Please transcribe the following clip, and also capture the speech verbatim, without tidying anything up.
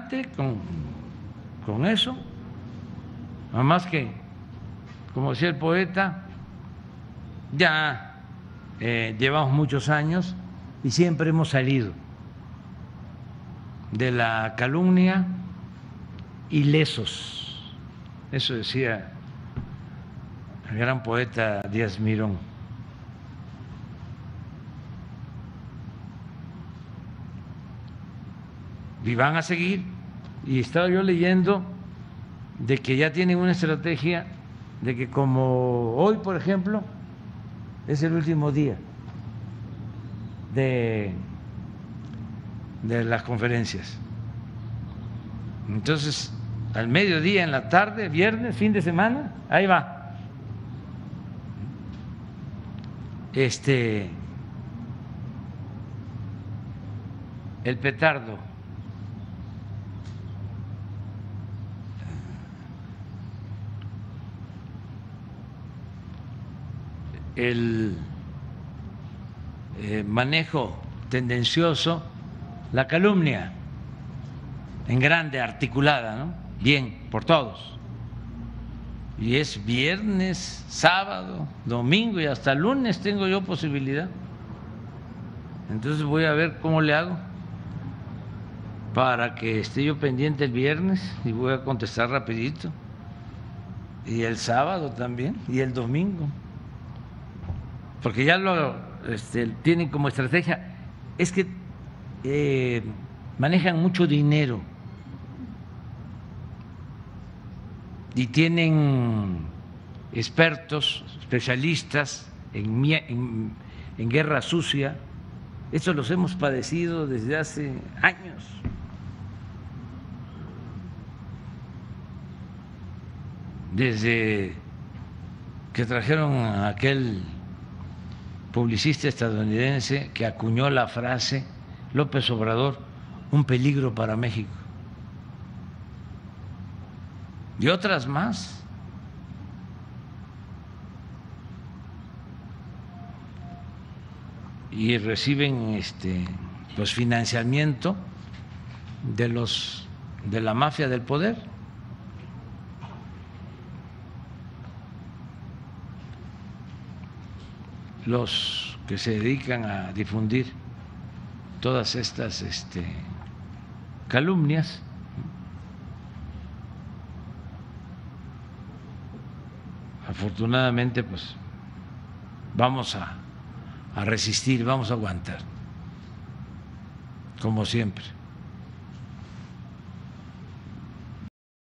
adelante con, con eso, nada más que, como decía el poeta, ya eh, llevamos muchos años y siempre hemos salido de la calumnia ilesos. Eso decía el gran poeta Díaz Mirón. Y van a seguir. Y estaba yo leyendo de que ya tienen una estrategia de que como hoy, por ejemplo, es el último día de, de las conferencias. Entonces, al mediodía, en la tarde, viernes, fin de semana, ahí va. Este, el petardo. El eh, manejo tendencioso, la calumnia en grande, articulada, ¿no? Bien, por todos. Y es viernes, sábado, domingo y hasta lunes tengo yo posibilidad. Entonces voy a ver cómo le hago para que esté yo pendiente el viernes y voy a contestar rapidito. Y el sábado también, y el domingo. Porque ya lo este, tienen como estrategia, es que eh, manejan mucho dinero y tienen expertos, especialistas en, en, en guerra sucia. Eso los hemos padecido desde hace años. Desde que trajeron a aquel publicista estadounidense que acuñó la frase López Obrador, un peligro para México, y otras más. Y reciben este pues financiamiento de los de la mafia del poder. Los que se dedican a difundir todas estas este, calumnias. Afortunadamente, pues vamos a, a resistir, vamos a aguantar, como siempre.